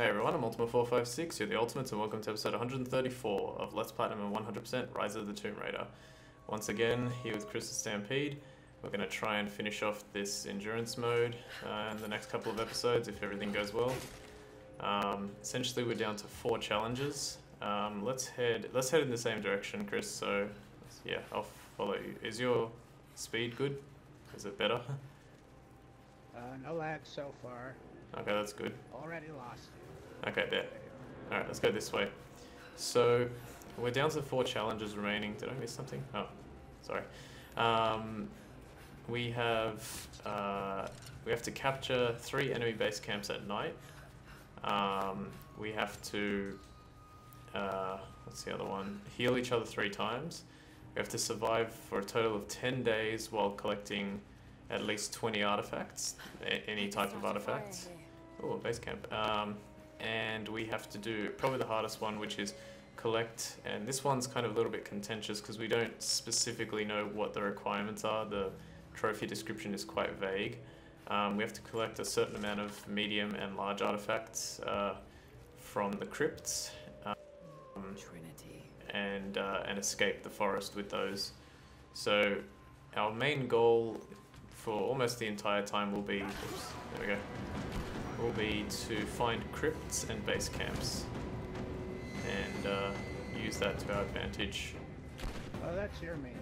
Hey everyone, I'm Ultima456, you're the Ultimates, and welcome to episode 134 of Let's Platinum and 100% Rise of the Tomb Raider. Once again, here with Chris the Stampede, we're going to try and finish off this endurance mode in the next couple of episodes if everything goes well. Essentially we're down to 4 challenges. Let's head in the same direction, Chris, so yeah, I'll follow you. Is your speed good? Is it better? No lag so far. Okay, that's good. Already lost. Okay, there. Alright, let's go this way. So, we're down to 4 challenges remaining. Did I miss something? Oh, sorry. We have to capture 3 enemy base camps at night. We have to, what's the other one? Heal each other 3 times. We have to survive for a total of 10 days while collecting at least 20 artifacts, any type of artifacts. Oh, base camp. And we have to do probably the hardest one, which is collect, and this one's kind of a little bit contentious because we don't specifically know what the requirements are. The trophy description is quite vague. We have to collect a certain amount of medium and large artifacts from the crypts and escape the forest with those. So our main goal for almost the entire time will be, oops, there we go, will be to find crypts and base camps and use that to our advantage. Oh, that's your main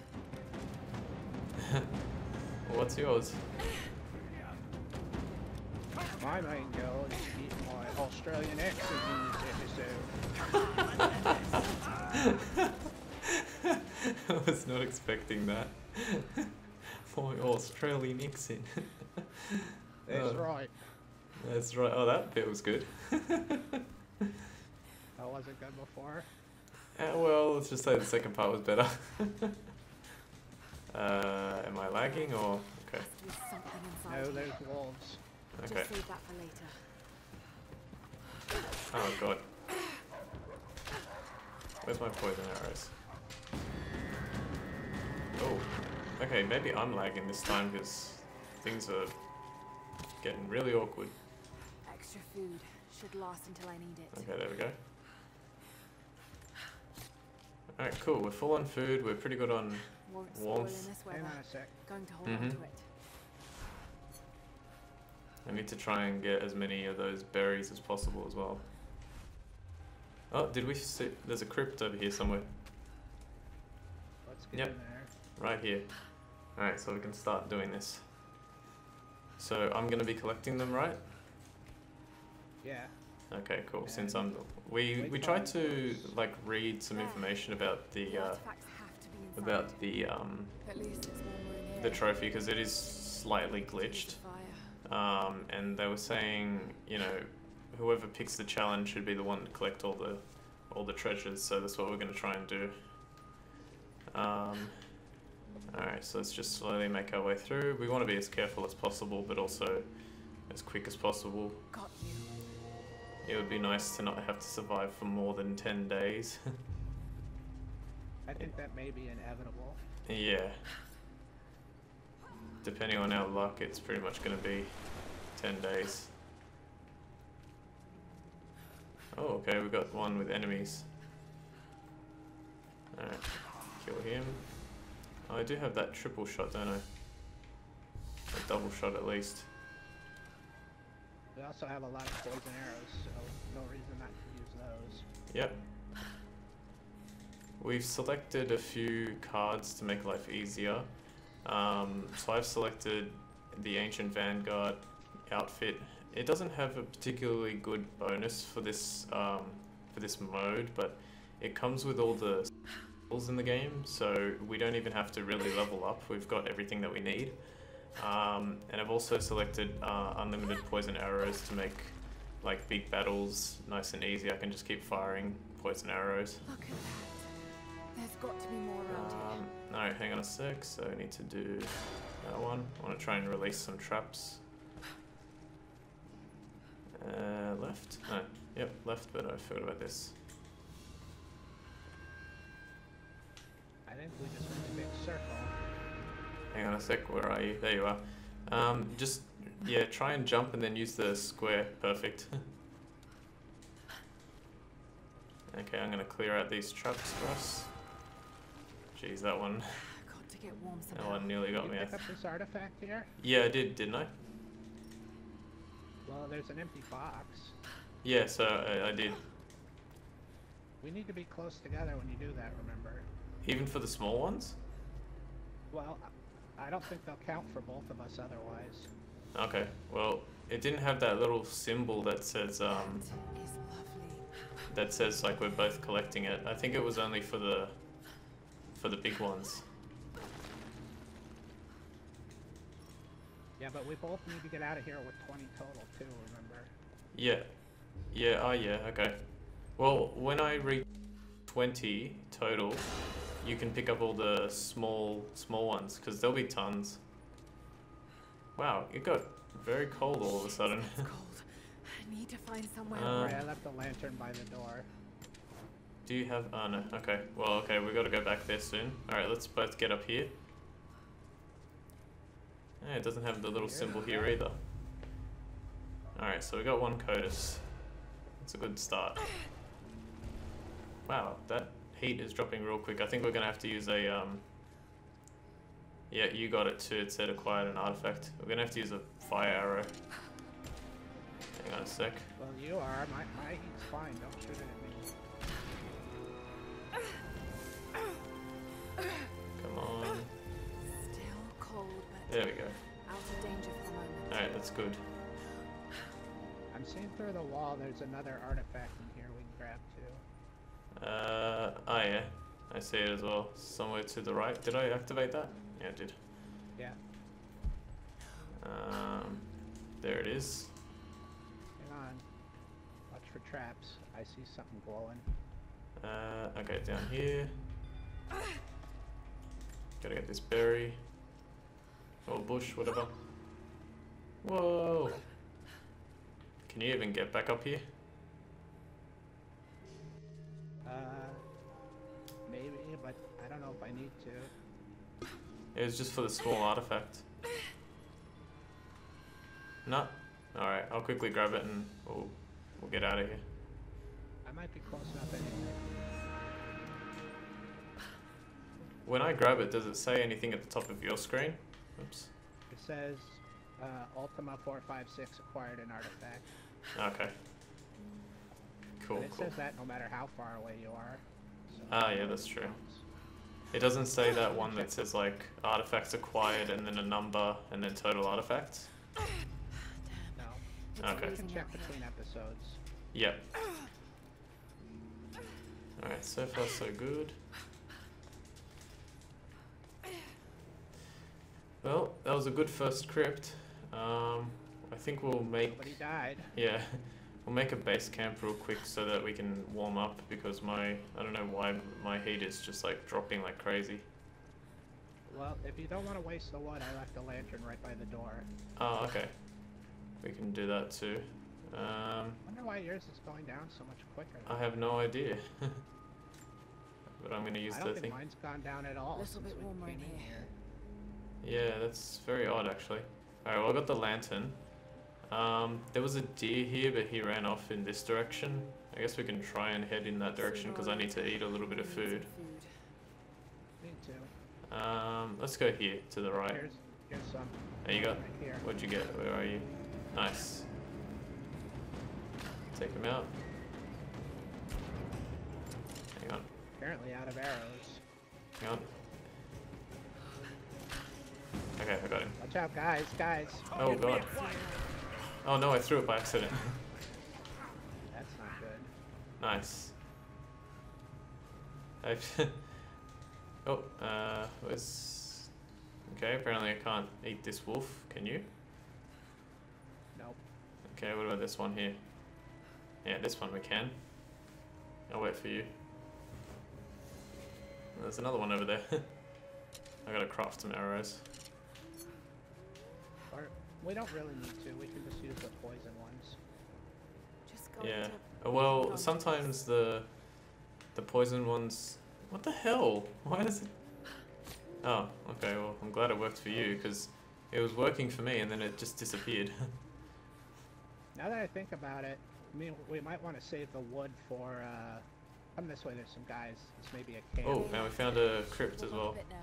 goal. Well, what's yours? My main goal is to get my Australian accent in this episode. I was not expecting that. My Australian accent. That's right. That's right. Oh, that bit was good. How was it good before? Well, let's just say the second part was better. Am I lagging or okay? No, there's wolves. Okay. Just save that for later. Oh god. Where's my poison arrows? Oh. Okay, maybe I'm lagging this time because things are getting really awkward. Extra food should last until I need it. Okay, there we go. Alright, cool. We're full on food. We're pretty good on Won't spoil warmth. in this Hang weather. on a sec. Going to hold on to it. I need to try and get as many of those berries as possible as well. Oh, did we see? There's a crypt over here somewhere. Let's get Yep. in there. Right here. Alright, so we can start doing this. So I'm going to be collecting them, right? Yeah. Okay, cool. And Since we wait tried for to those. like read some information about the Artifacts have to be inside. At least it's warmer in here. the trophy because it is slightly glitched. Fire. And they were saying, you know, whoever picks the challenge should be the one to collect all the treasures. So that's what we're going to try and do. Alright, so let's just slowly make our way through. We want to be as careful as possible, but also as quick as possible. Got you. It would be nice to not have to survive for more than 10 days. I think that may be inevitable. Yeah. Depending on our luck, it's pretty much going to be 10 days. Oh, okay, we got one with enemies. Alright, kill him. Oh, I do have that triple shot, don't I? A double shot at least. We also have a lot of poison arrows, so no reason not to use those. Yep. We've selected a few cards to make life easier. So I've selected the Ancient Vanguard outfit. It doesn't have a particularly good bonus for this mode, but it comes with all the skills in the game, so we don't even have to really level up. We've got everything that we need. And I've also selected unlimited poison arrows to make like big battles nice and easy. I can just keep firing poison arrows. Look at that. There's got to be more around here. Alright, hang on a sec. So I need to do that one. I want to try and release some traps. Left? No, yep, left, but I forgot about this. I think we just went a big circle. Hang on a sec, where are you? There you are. Just, yeah, try and jump and then use the square. Perfect. Okay, I'm gonna clear out these traps for us. Jeez, that one, Got to get warm that somehow. one nearly got You me. pick up this artifact here? Yeah, I did, didn't I? Well, there's an empty box. Yeah, so I did. We need to be close together when you do that, remember? Even for the small ones? Well, I don't think they'll count for both of us otherwise. Okay, well, it didn't have that little symbol that says, That is lovely. that says like we're both collecting it. I think it was only for the big ones. Yeah, but we both need to get out of here with 20 total too, remember? Yeah. Yeah, oh yeah, okay. Well, when I reach 20 total, you can pick up all the small ones, because there'll be tons. Wow, it got very cold all of a sudden. It's cold. I need to find somewhere. Right, I left the lantern by the door. Do you have, oh no, okay. Well, okay, we gotta go back there soon. Alright, let's both get up here. Yeah, it doesn't have the little symbol here either. Alright, so we got one Codus. That's a good start. Wow, that heat is dropping real quick. I think we're gonna have to use a, yeah, you got it too. It said acquired an artifact. We're gonna have to use a fire arrow. Hang on a sec. Well, you are. My heat's fine. Don't shoot it at me. Come on. Still cold, but There we go. out of danger for the moment. Alright, that's good. I'm seeing through the wall. There's another artifact in here we can grab too. Oh yeah. I see it as well. Somewhere to the right. Did I activate that? Yeah, I did. Yeah. There it is. Hang on. Watch for traps. I see something glowing. Okay, down here. Gotta get this berry. Or bush, whatever. Whoa! Can you even get back up here? Maybe, but I don't know if I need to. It was just for the small artifact. No? Alright, I'll quickly grab it and we'll get out of here. I might be close enough anyway. When I grab it, does it say anything at the top of your screen? Oops. It says Ultima 456 acquired an artifact. Okay. Cool, And it cool. says that no matter how far away you are. So Ah, yeah, that's true. It doesn't say that one that says like artifacts acquired and then a number and then total artifacts? No. Okay. You can check between episodes. Yep. Alright, so far so good. Well, that was a good first crypt. I think we'll make... Nobody died. Yeah, we'll make a base camp real quick so that we can warm up because I don't know why my heat is just like dropping like crazy. Well, if you don't want to waste the wood, I left a lantern right by the door. Oh, okay. We can do that too. I wonder why yours is going down so much quicker. I have no idea. But I'm gonna use I the don't thing. think mine's gone down at all Little since bit we warmer came in in here. here. Yeah, that's very odd actually. Alright, well I got the lantern. There was a deer here, but he ran off in this direction. I guess we can try and head in that direction because I need to eat a little bit of food. Me too. Let's go here to the right. Here's some. There you go. Right here. What'd you get? Where are you? Nice. Take him out. Hang on. Apparently out of arrows. Hang on. Okay, I got him. Watch out, guys, guys. Oh god. Oh no, I threw it by accident. That's not good. Nice. Oh, where's... Okay, apparently I can't eat this wolf. Can you? Nope. Okay, what about this one here? Yeah, this one we can. I'll wait for you. There's another one over there. I gotta craft some arrows. Or we don't really need to. We can just use the poison ones. Just go Yeah. into Well, sometimes the poison ones... What the hell? Why does it... Oh, okay, well, I'm glad it worked for you, because it was working for me and then it just disappeared. Now that I think about it, I mean, we might want to save the wood for Come this way, there's some guys. This may be a camp. Oh, and we found a crypt as Warm up well. a bit now.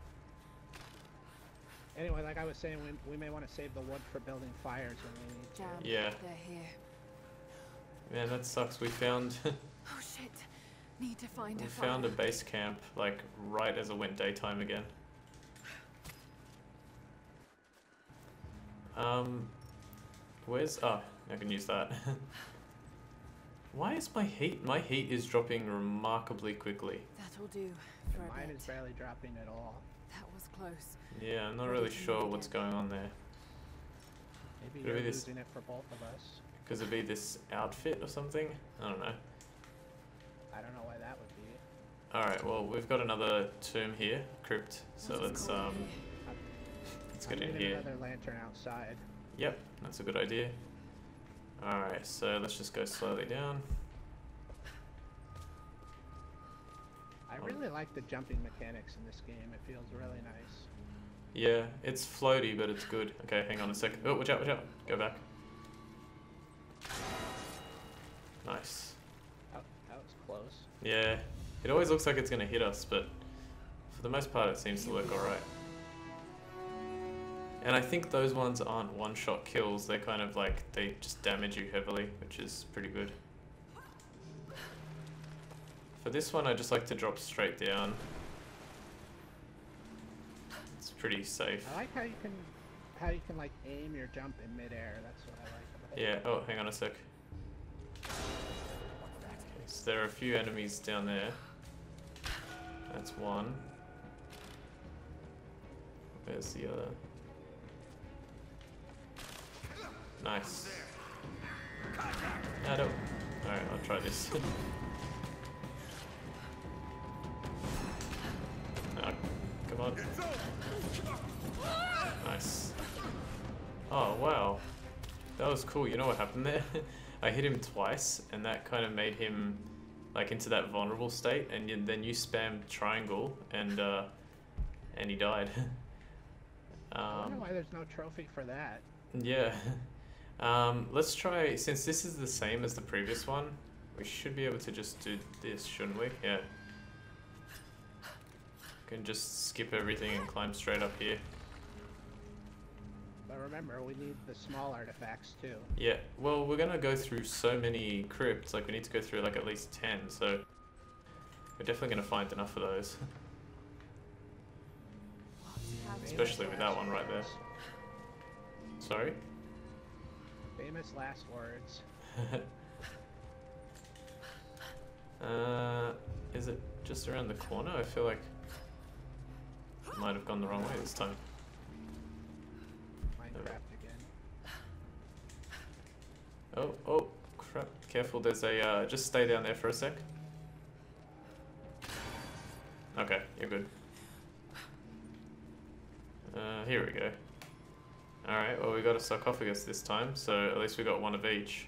Anyway, like I was saying, we may want to save the wood for building fires when we need to. Jam. Yeah. They're here. Man, that sucks. We found Oh shit. Need to find we a found a fire. base camp like right as it went daytime again. Where's I can use that. Why is my heat? My heat is dropping remarkably quickly. That'll do for a Mine bit. is barely dropping at all. That was close. Yeah, I'm not What really did you sure need what's again? going on there. Maybe Could it you're be this- losing it for both of us. Could it be this outfit or something? I don't know. I don't know why that would be. Alright, well we've got another tomb here, crypt. So What is let's going here? let's I'm get in leaving here. another lantern outside. Yep, that's a good idea. Alright, so let's just go slowly down. I really like the jumping mechanics in this game. It feels really nice. Yeah, it's floaty, but it's good. Okay, hang on a sec. Oh, watch out, watch out. Go back. Nice. That was close. Yeah, it always looks like it's going to hit us, but for the most part it seems to work alright. And I think those ones aren't one-shot kills, they're kind of like, they just damage you heavily, which is pretty good. For this one I just like to drop straight down. It's pretty safe. I like how you can like aim your jump in midair. That's what I like about it. Yeah, oh, hang on a sec. Okay, so there are a few enemies down there. That's one. Where's the other? Nice. I don't. Alright, I'll try this. Ah, come on. Nice. Oh, wow. That was cool. You know what happened there? I hit him twice, and that kind of made him like into that vulnerable state, and then you spammed triangle, and he died. I don't know why there's no trophy for that. Yeah. Let's try, since this is the same as the previous one, we should be able to just do this, shouldn't we? Yeah. Can just skip everything and climb straight up here. But remember, we need the small artifacts too. Yeah, well, we're gonna go through so many crypts, like we need to go through like at least 10, so we're definitely gonna find enough of those. Especially with that one right there. Sorry? Famous last words. Is it just around the corner? I feel like I might have gone the wrong way this time. Minecraft again. Oh, crap. Careful, there's a, just stay down there for a sec. Okay, you're good. Here we go. Alright, well we got a sarcophagus this time, so at least we got one of each.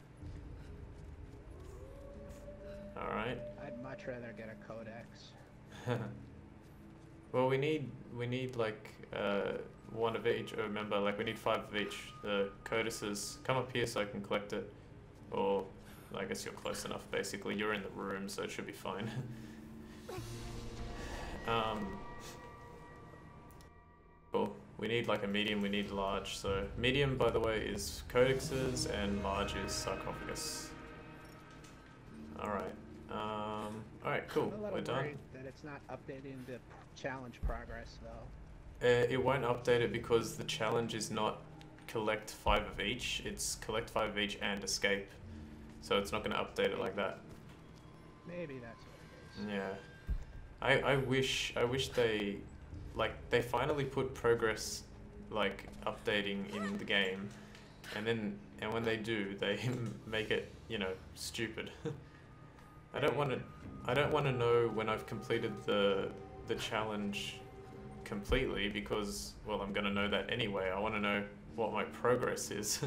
Alright. I'd much rather get a codex. Well, we need like one of each. Remember, like we need 5 of each. The codices. Come up here so I can collect it. Or I guess you're close enough. Basically, you're in the room, so it should be fine. Cool. We need like a medium. We need large. So medium, by the way, is codexes, and large is sarcophagus. All right. All right. Cool. I'm a We're little done. worried that it's not updating the challenge progress though. It won't update it because the challenge is not collect 5 of each, it's collect 5 of each and escape. So it's not going to update it like that. Maybe that's what it is. Yeah. I wish they, like, they finally put progress, like, updating in the game, and when they do, they make it, you know, stupid. I don't want to know when I've completed the challenge completely because, well, I'm going to know that anyway. I want to know what my progress is.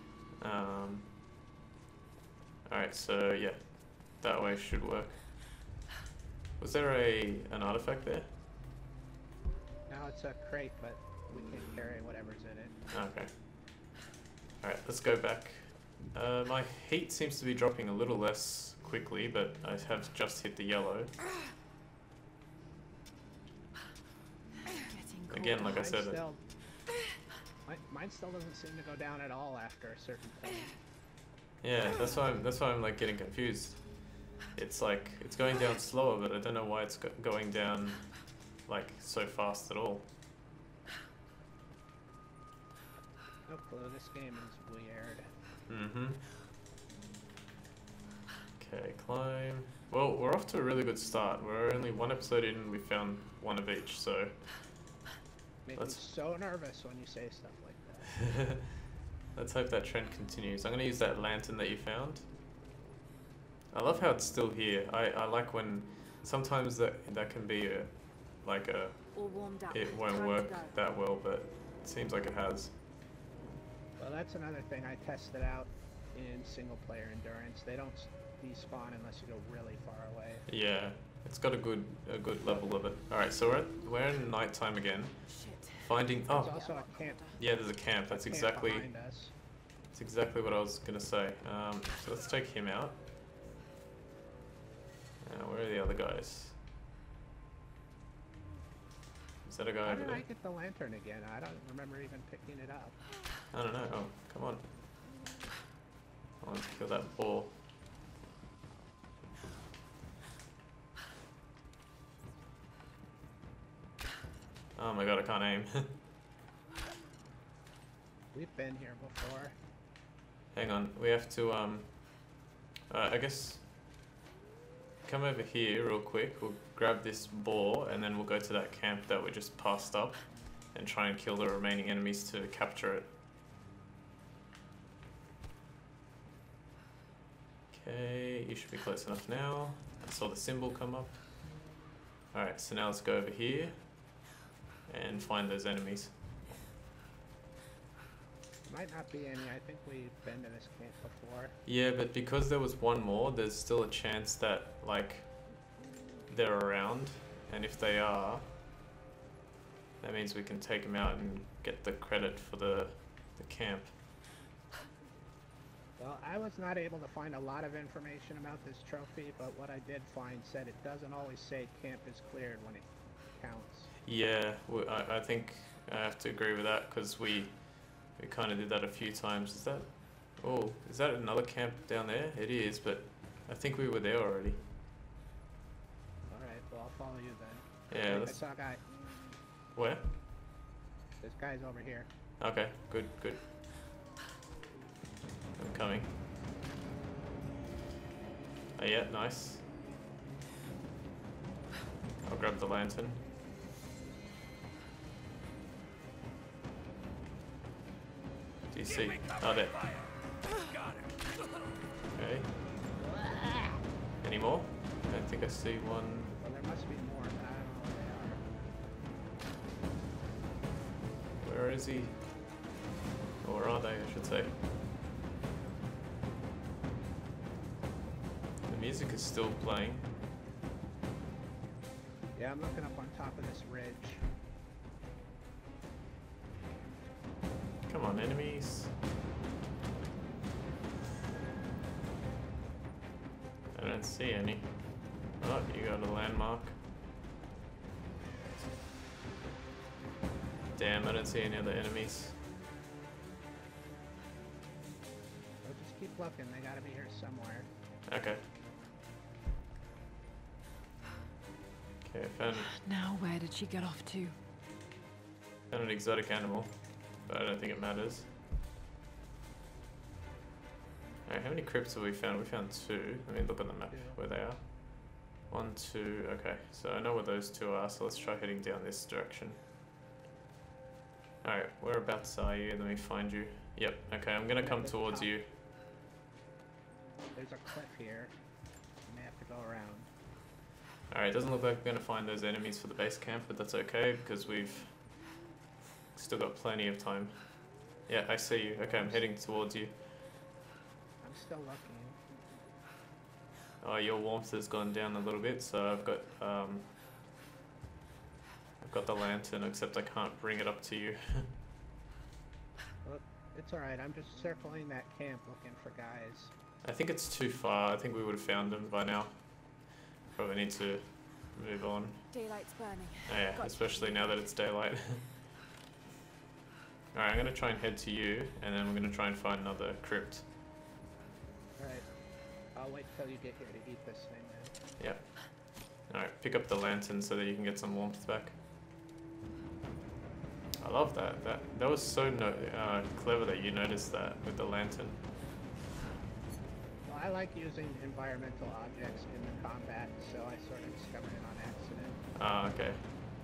Alright, so yeah, that way should work. Was there an artifact there? Now it's a crate, but we can't carry whatever's in it. Okay. Alright, let's go back. My heat seems to be dropping a little less quickly, but I have just hit the yellow. Again, like I said, Mine still doesn't seem to go down at all after a certain point. yeah, that's why I'm like getting confused. It's like it's going down slower, but I don't know why it's going down like so fast at all. No clue. This game is weird. Mm-hmm. Okay, climb. Well, we're off to a really good start. We're only one episode in and we found one of each, so Make me so nervous when you say stuff like that. let's hope that trend continues. I'm gonna use that lantern that you found. I love how it's still here. I like when sometimes that can be a like a All warmed up. it won't Time to work go. that well, but it seems like it has. Well, that's another thing I tested out in single player endurance. They don't despawn unless you go really far away. Yeah, it's got a good level of it. All right, so we're in nighttime again. Shit. Finding There's oh also a camp. yeah, there's a camp. That's camp exactly behind us. that's exactly what I was gonna say. So let's take him out. Where are the other guys? Is that a guy How over did there? I get the lantern again? I don't remember even picking it up. I don't know. Oh, come on. I want to kill that boar. Oh my god, I can't aim. We've been here before. Hang on, we have to, I guess, come over here real quick. We'll grab this boar and then we'll go to that camp that we just passed up and try and kill the remaining enemies to capture it. Okay, you should be close enough now. I saw the symbol come up. Alright, so now let's go over here and find those enemies. Might not be any. I think we've been to this camp before. Yeah, but because there was one more, there's still a chance that, like, they're around. And if they are, that means we can take them out and get the credit for the camp. Well, I was not able to find a lot of information about this trophy, but what I did find said it doesn't always say camp is cleared when it counts. Yeah, I think I have to agree with that because we kind of did that a few times. Is that another camp down there? It is, but I think we were there already. Alright, well, I'll follow you then. Yeah, I let's... saw a guy. Where? This guy's over here. Okay, good. I'm coming. Oh yeah, nice. I'll grab the lantern. Do you see? Oh, there. Okay. Any more? I don't think I see one. Well, there must be more, but I don't know where they are. Where is he? Or where are they, I should say. The music is still playing. Yeah, I'm looking up on top of this ridge. Come on, enemies. I don't see any. Oh, you got a landmark. Damn, I don't see any other enemies. So just keep looking, they gotta be here somewhere. Okay. Okay, found Now where did she get off to? an exotic animal, but I don't think it matters. Alright, how many crypts have we found? We found 2. Let me look on the map where they are. 1, 2, okay. So I know where those 2 are, so let's try heading down this direction. Alright, whereabouts are you? Let me find you. Yep, okay, I'm gonna come towards you. There's a cliff here. You may have to go around. Alright, doesn't look like we're gonna find those enemies for the base camp, but that's okay because we've still got plenty of time. Yeah, I see you. Okay, I'm heading towards you. I'm still looking. Oh, your warmth has gone down a little bit, so I've got the lantern, except I can't bring it up to you. Well, it's alright, I'm just circling that camp looking for guys. I think it's too far. I think we would have found them by now. Probably need to move on. Daylight's burning. Oh, yeah, Got especially now that it's daylight. Alright, I'm gonna try and head to you, and then we're gonna try and find another crypt. Alright. I'll wait till you get here to eat this thing then. Yep. Alright, pick up the lantern so that you can get some warmth back. I love that. That was so clever that you noticed that with the lantern. Well, I like using environmental objects in the combat, so I sort of discovered it on accident. Ah, okay.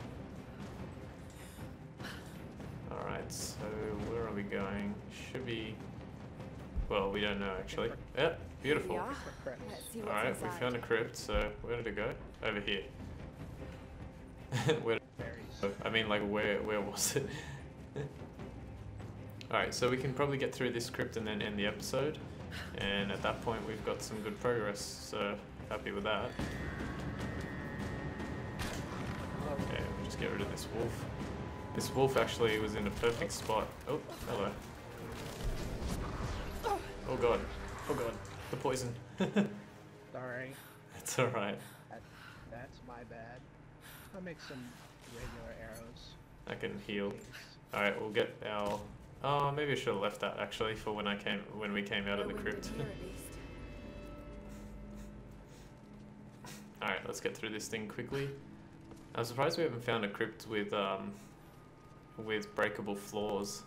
Alright, so where are we going? Should be... Well, we don't know actually. Yep, beautiful. Yeah. For crypts. Let's see what's Alright, we inside. found a crypt, so where did it go? Over here. Where, Berries. I mean, like, where was it? Alright, so we can probably get through this crypt and then end the episode. And at that point, we've got some good progress, so happy with that. Okay, we'll just get rid of this wolf. This wolf actually was in a perfect spot. Oh, hello. Oh god. Oh god. The poison. Sorry. It's alright. That's my bad. I'll make some regular arrows. I can heal. Please. Alright, we'll get our... Oh, maybe I should have left that actually for when we came out of the No crypt. wounded here, at least. Alright, let's get through this thing quickly. I'm surprised we haven't found a crypt with breakable floors.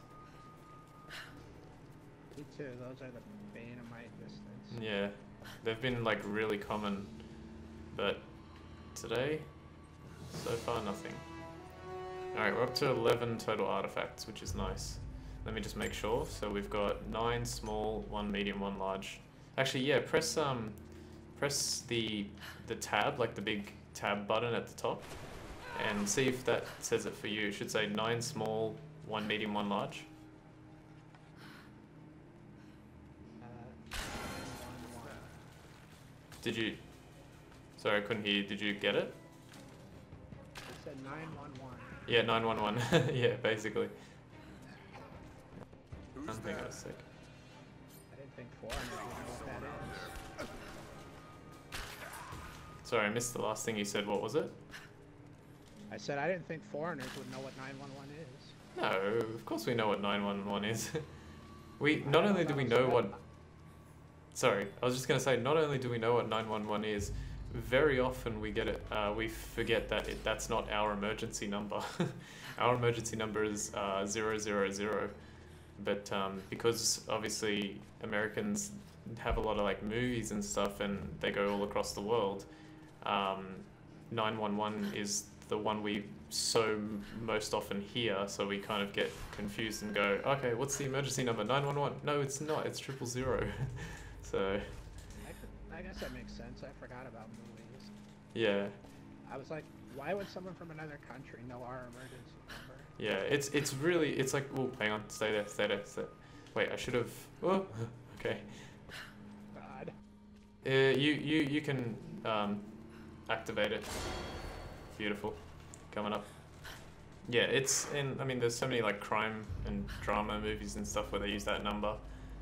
Me too, those are the bane of my existence. Yeah, they've been like really common, but today, so far nothing. Alright, we're up to 11 total artifacts, which is nice. Let me just make sure. So we've got 9 small, 1 medium, 1 large. Actually, yeah, press the tab, like the big tab button at the top, and see if that says it for you. It should say 9 small, 1 medium, 1 large. One. Did you... Sorry, I couldn't hear you. Did you get it? It said 911. Yeah, 911. Yeah, basically. Who's Hang on a that? sec. I didn't think 400 would know what that is. Sorry, I missed the last thing you said. What was it? I said I didn't think foreigners would know what 911 is. No, of course we know what 911 is. We not only do we know what... Sorry, I was just going to say, not only do we know what 911 is, very often we get it, we forget that that's not our emergency number. Our emergency number is 000. But because obviously Americans have a lot of like movies and stuff and they go all across the world, 911 is the one we most often hear, so we kind of get confused and go, okay, what's the emergency number? 911? No, it's not, it's 000. So, I guess that makes sense. I forgot about movies. yeah. I was like, why would someone from another country know our emergency number? Yeah, it's really, it's like, oh, hang on, stay there. Wait, I should have, oh, okay. God. You can activate it. Beautiful. Coming up. Yeah, I mean, there's so many like crime and drama movies and stuff where they use that number.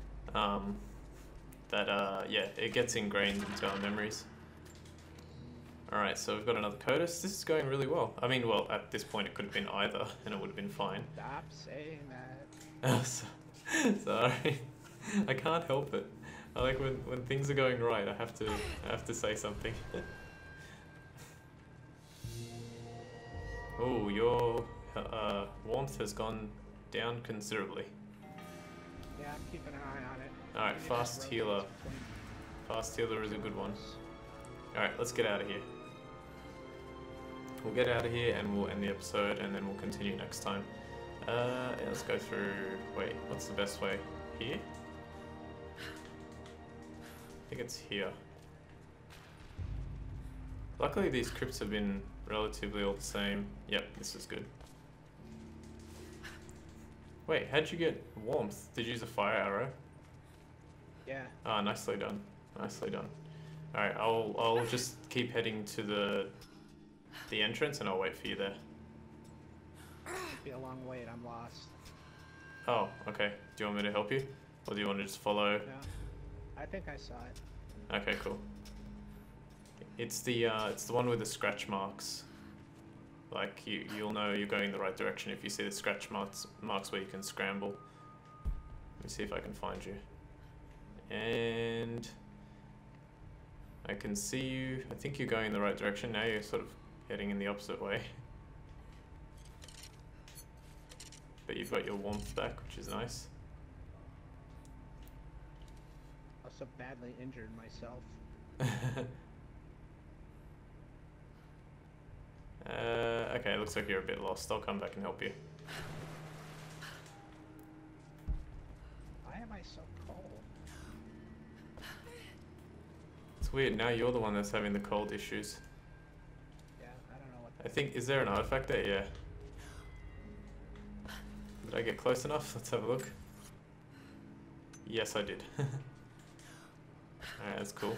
Yeah, it gets ingrained into our memories. Alright, so we've got another CODIS. This is going really well. I mean, well, at this point it could have been either, and it would have been fine. Stop saying that. Oh, sorry. I can't help it. I like when things are going right, I have to say something. Oh, your warmth has gone down considerably. Yeah, I'm keeping an eye on it. Alright, Maybe fast just healer. rotates between Fast healer is a good one. Alright, let's get out of here. We'll get out of here and we'll end the episode and then we'll continue next time. Yeah, let's go through... Wait, what's the best way? Here? I think it's here. Luckily these crypts have been relatively all the same. Yep, this is good. Wait, how'd you get warmth? Did you use a fire arrow? Yeah. Ah, nicely done. Nicely done. Alright, I'll just keep heading to the entrance and I'll wait for you there. It'd be a long wait. I'm lost. Oh, okay. Do you want me to help you? Or do you want to just follow? No. I think I saw it. Okay, cool. It's the one with the scratch marks. Like you'll know you're going in the right direction if you see the scratch marks where you can scramble. Let me see if I can find you. And I can see you. I think you're going in the right direction. Now you're sort of heading in the opposite way. But you've got your warmth back, which is nice. Also badly injured myself. Okay, it looks like you're a bit lost. I'll come back and help you. Why am I so cold? It's weird, now you're the one that's having the cold issues. Yeah, I don't know what I think, is there an artifact there? Yeah. Did I get close enough? Let's have a look. Yes, I did. Alright, that's cool.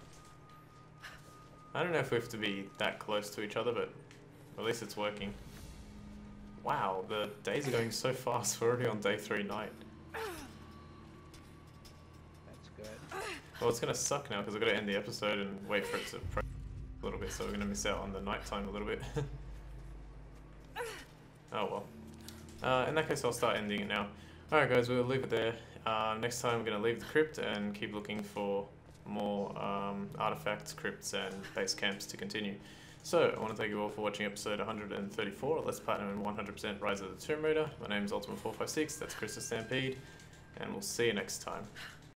I don't know if we have to be that close to each other, but at least it's working. Wow, the days are going so fast. We're already on day 3 night. That's good. Well, it's gonna suck now because I've got to end the episode and wait for it to a little bit, so we're gonna miss out on the nighttime a little bit. Oh well. In that case, I'll start ending it now. Alright guys, we'll leave it there. Next time we're gonna leave the crypt and keep looking for more artifacts, crypts, and base camps to continue. So, I want to thank you all for watching episode 134 of Let's Platinum and 100% Rise of the Tomb Raider. My name is Ultima456, that's Chris the Stampede, and we'll see you next time.